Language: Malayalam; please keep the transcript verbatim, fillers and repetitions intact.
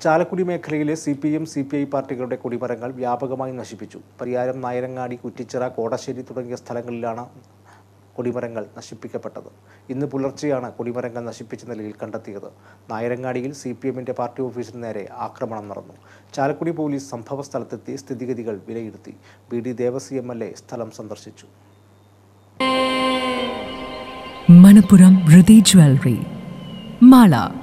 ചാലക്കുടി മേഖലയിലെ C P M C P I പാർട്ടികളുടെ കൊടിമരങ്ങൾ വ്യാപകമായി നശിപ്പിച്ചു. പരിയാരം, നായരങ്ങാടി, കുറ്റിച്ചിറ, കോടശ്ശേരി തുടങ്ങിയ സ്ഥലങ്ങളിലാണ് കൊടിമരങ്ങൾ നശിപ്പിക്കപ്പെട്ടത്. ഇന്ന് പുലർച്ചെയാണ് കൊടിമരങ്ങൾ നശിപ്പിച്ച നിലയിൽ കണ്ടെത്തിയത്. നായരങ്ങാടിയിൽ സി പി എമ്മിൻ്റെ പാർട്ടി ഓഫീസിന് നേരെ ആക്രമണം നടന്നു. ചാലക്കുടി പോലീസ് സംഭവ സ്ഥലത്തെത്തി സ്ഥിതിഗതികൾ വിലയിരുത്തി. B D Devasi M L A സ്ഥലം സന്ദർശിച്ചു. മനപ്പുറം ജ്വല്ലറി, മാള.